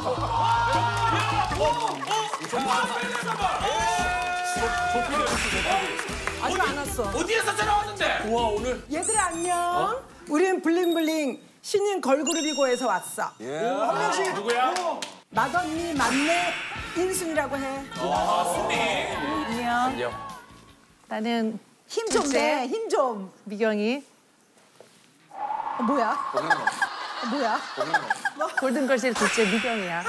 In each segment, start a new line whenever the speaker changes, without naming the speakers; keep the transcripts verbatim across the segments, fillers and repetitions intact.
아직 안 왔어.
어디에서 전화 왔는데?
우와, 오늘.
얘들아 안녕. 우린 블링블링 신인 걸그룹이고에서 왔어.
한 명씩.
누구야?
맏언니 막내 인순이라고 해.
아, 순미.
안녕. 나는
힘 좀 내. 힘 좀.
미경이.
어, 뭐야? 어, 뭐야?
골든걸스의 둘째 미경이야.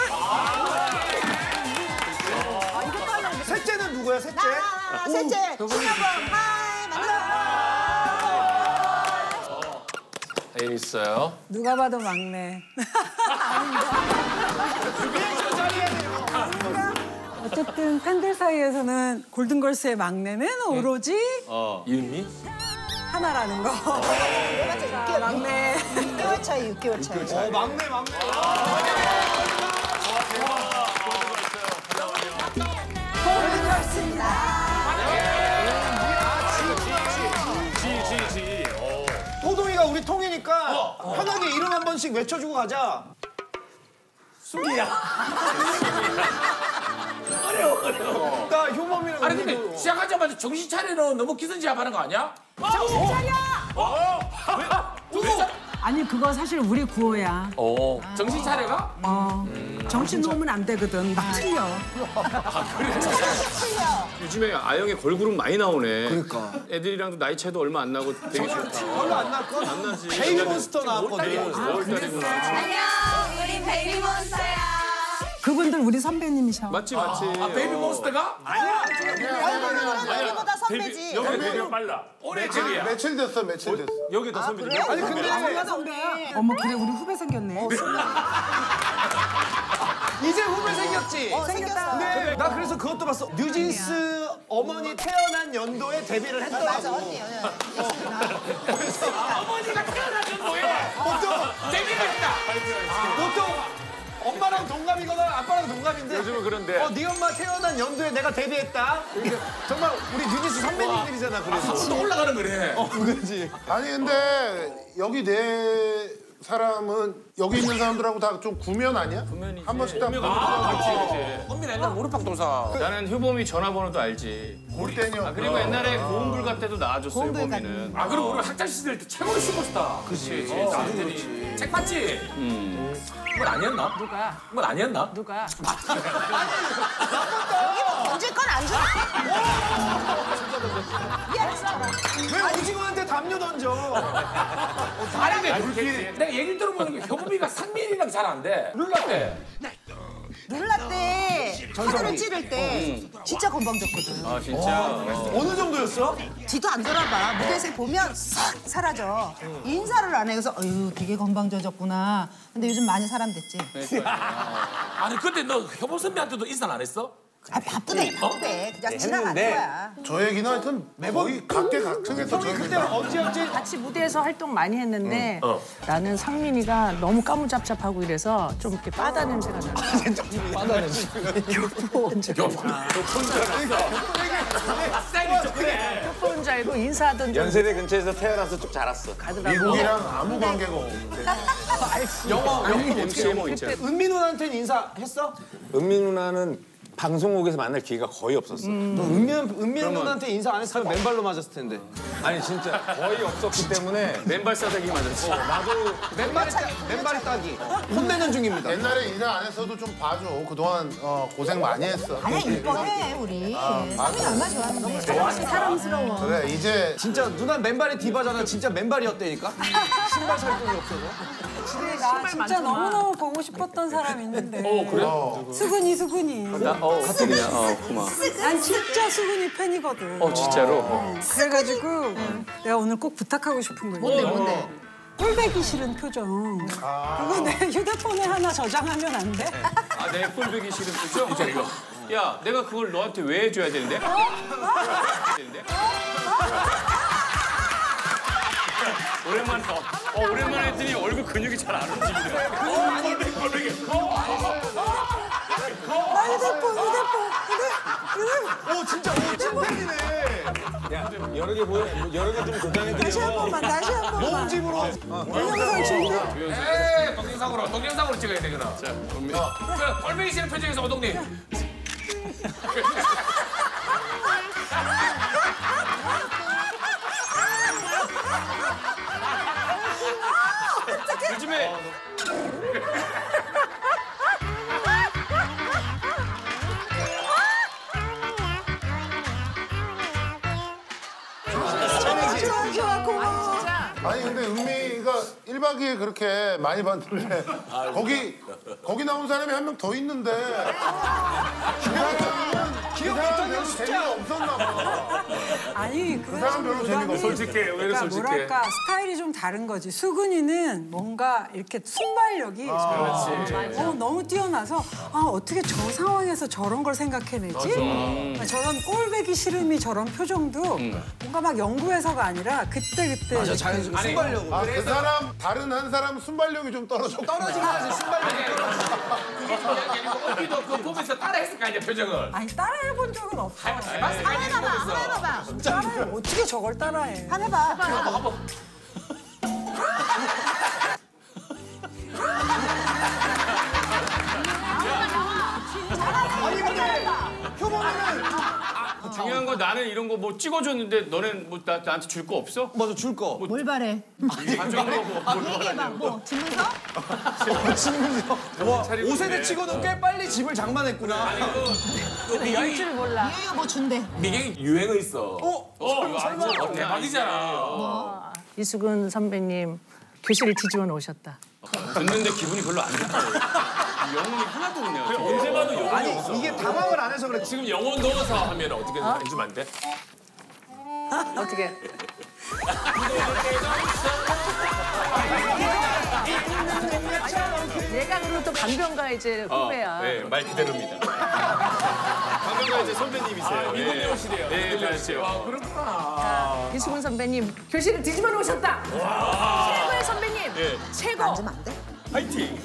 셋째는 누구야, 셋째?
나 셋째 신나범 하이 만나.
재밌어요.
누가 봐도 막내. 어쨌든 팬들 사이에서는 골든걸스의 막내는 오로지
어. 이은미?
하나라는 거. 자, 막내.
육 개월 차이, 육 개월 차이.
어, 막내, 막내.
골든걸스입니다.
지지지. 호동이가 우리 통이니까 편하게 이름 한 번씩 외쳐주고 가자.
순미야.
어려워, 어려워. 나 효범이랑
아니
우리도.
근데 시작하자마자 정신 차리는 너무 기선제압하는 거 아니야?
정신 차려!
어? 왜? 누구?
아니 그거 사실 우리 구호야.
어. 정신 차려가?
어. 정신 놓으면 안 되거든. 막 틀려.
요즘에 아영의 걸그룹 많이 나오네.
그러니까.
애들이랑도 나이 차이도 얼마 안 나고 되게 좋다.
별로 안 났고.
안 나지.
베이비몬스터 나왔거든.
월달이구나.
안녕, 우리 베이비몬스터야.
그분들 우리 선배님이셔.
맞지, 맞지.
아, 베이비몬스터가?
우리보다 선배지.
여기 데뷔가 빨라. 올해 데뷔야.
며칠 됐어, 며칠 됐어.
여기 더 선배님.
아니 근데
선배야. 어머 그래 우리 후배 생겼네.
이제 후배 생겼지?
어, 생겼어.
네, 나 그래서 그것도 봤어. 뉴진스 어머니 태어난 연도에 데뷔를 했더라고.
맞아, 언니.
어머니가 태어난 연도에
보통,
데뷔를 했다.
보통 엄마랑 동갑이거나 아빠랑 동갑인데
요즘은 그런데.
어, 네 엄마 태어난 연도에 내가 데뷔했다? 이렇게 정말 우리 뉴진스 선배님들이잖아, 그래서.
또 올라가는 거네.
어, 그렇지.
아니 근데 여기 네 사람은 여기 있는 사람들하고 다 좀 구면 아니야?
구면이지.
한 번씩 다
구면.
보는
아,
거.
그렇지, 그렇지.
언니는 옛날 무릎팍도사.
나는 효범이 전화번호도 알지.
볼 때는.
아, 그리고 옛날에 고음불가 때도 나와줬어, 효범이는.
아, 그리고 우리 학창 시절 때 최고의 슈퍼스타.
그렇지,
어, 나들이. 책 봤지?
음.
그건 아니었나?
누가?
그건 아니었나?
누가?
던질 건 안 줘.
왜 오징어한테 담요 던져?
아니, 근데 내가 얘기를 들어보니까 효범이가 상민이랑 잘 안 돼. 룰라때.
룰라 때, 하늘을 찌를 때 진짜 건방졌거든.
아, 진짜.
어느 정도였어?
뒤도 안 돌아봐. 무대에서 보면 싹 사라져. 인사를 안 해. 그래서 어휴 되게 건방져졌구나. 근데 요즘 많이 사람 됐지.
아니, 근데 너 효범 선배한테도 인사는 안 했어?
아 바쁘대 바쁘대. 그냥 지나가는 거야.
저 얘기는 하여튼 거의 각계각층에서 저
형이
얘기
그때
다.
언제였지?
같이 무대에서 활동 많이 했는데 나는 상민이가 너무 까무잡잡하고 이래서 좀 이렇게 바다 냄새가 나.
바다 냄새.
교포인 줄 알고.
쌤이 좀 그래.
교포인 줄 알고 인사하던 줄
연세대 근처에서 태어나서 쭉 자랐어.
가더라고.
미국이랑 아무 관계가 없는데.
영화, 영화
엠씨에 뭐 있잖아.
은미 누나한테는 인사했어?
은미 누나는 방송국에서 만날 기회가 거의 없었어.
너 은미, 은미 누나한테 인사 안 했으면 맨발로 맞았을 텐데.
아니 진짜 거의 없었기 때문에
맨발 싸대기 맞았지.
나도 맨발이, 따, 맨발이 따기. 혼내는 중입니다.
옛날에 인사 안 했어도 좀 봐줘. 그동안 어, 고생 많이 했어.
아니야 이뻐해 우리. 상민 얼마 좋아하는데.
사랑스러워.
그래 이제
진짜 누나 맨발이 디바잖아. 진짜 맨발이었다니까? 신발 살 돈이 없어서.
나 진짜 너무너무 보고 싶었던 사람 있는데.
어, 그래?
수근이 수근이.
어, 같은이야. 어, 고마워.
난 진짜 수근이 팬이거든.
어, 진짜로? 어.
그래가지고 내가 오늘 꼭 부탁하고 싶은 거야.
뭔데 뭔데?
꼴배기 싫은 표정. 그거 내 휴대폰에 하나 저장하면 안 돼?
아, 내 꼴보기 싫은 표죠? 이거, 이거. 야, 내가 그걸 너한테 왜 해줘야 되는데? 되는데? 오랜만에, 어, 어, 오랜만에 했더니 얼굴 근육이 잘 안 움직이네.
아니, 꼴보기.
나 휴대폰, 휴대폰, 휴대폰.
오 진짜 오 찐팬이네.
야 여러 개 보여 여러 개 좀
다시 한
저장해드려.
번만, 다시 한 번만.
모음집으로
동영상 찍는
에이, 동영상으로, 동영상으로 찍어야 되구나. 자, 은미. 어, 그 꼴보기 싫은 표정에서 오동님.
요즘에
좋아 좋아 고마워.
아니 근데 은미가 일 박 이 일 그렇게 많이 봤는데 거기 거기 나온 사람이 한 명 더 있는데 그 사람은 그 사람 별로 재미가 없었나 봐.
아니
그 사람 별로 재미가 없어.
솔직해, 왜
그러니까
솔직해.
뭐랄까 스타일이 좀 다른 거지. 수근이는 뭔가 이렇게 순발력이 어, 너무 뛰어나서 아 어떻게 저 상황에서 저런 걸 생각해내지? 아, 저런 꼴배기 싫음이 저런 표정도 뭔가 막 연구해서가 아니라 그때 그때.
맞아, 자연스럽게 순발력으로.
아, 그 사람 다른 한 사람 순발력이 좀 떨어졌고
떨어진 거지, 순발력이.
그게 중요한 게 아니고 언니도 그거 보면서 따라했을 거 아니야, 표정을.
아니 따라해본 적은 없어.
해봤을 거 아니야,
해봐봐,
보면서.
해봐봐.
따라해 어떻게 저걸 따라해?
한 해봐.
한번 한번.
아니, 근데 효범이는
중요한 건 나는 이런 거 뭐 찍어줬는데 너는 뭐 나, 나한테 줄 거 없어?
맞아, 줄 거.
뭘 바래?
가져간 거 뭐.
얘기해봐. 뭐 증명서?
지금요. 와, 오 세대 치고는 꽤 빨리 집을 장만했구나.
일줄 몰라.
이거 뭐 준대.
미경이 유행어 있어.
어?
어, 이거
설마
알죠?
어, 대박이잖아.
이수근 선배님 교실을 뒤집어 놓으셨다.
듣는데 기분이 별로 안 좋다. 영혼이 하나도 없네요.
언제 봐도 영혼이
아니,
없어.
이게 당황을 안 해서 그래.
지금 영혼 넣어서 하면 어떻게 해주면 안 돼?
어떻게? 내가 그러면 또 강변가 이제 후배야.
네, 말 그대로입니다. 강변가 이제 선배님이세요.
미국 배우시래요.
네, 그렇죠.
아, 그렇구나.
이수근 선배님 교실을 뒤집어 놓으셨다. 최고의 선배님. 최고.
앉으면 안 돼?
파이팅!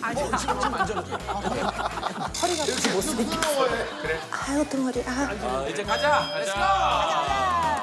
부드러워해.
아유, 동아리. 아.
어, 이제 가자. 가자.